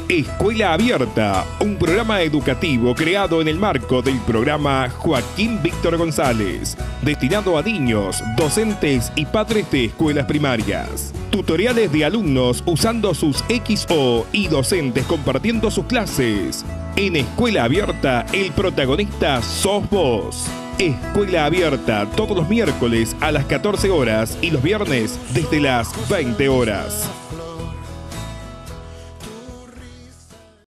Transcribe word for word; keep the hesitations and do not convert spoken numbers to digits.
Escuela Abierta, un programa educativo creado en el marco del programa Joaquín Víctor González, destinado a niños, docentes y padres de escuelas primarias. Tutoriales de alumnos usando sus equis o y docentes compartiendo sus clases. En Escuela Abierta, el protagonista sos vos. Escuela Abierta, todos los miércoles a las catorce horas y los viernes desde las veinte horas.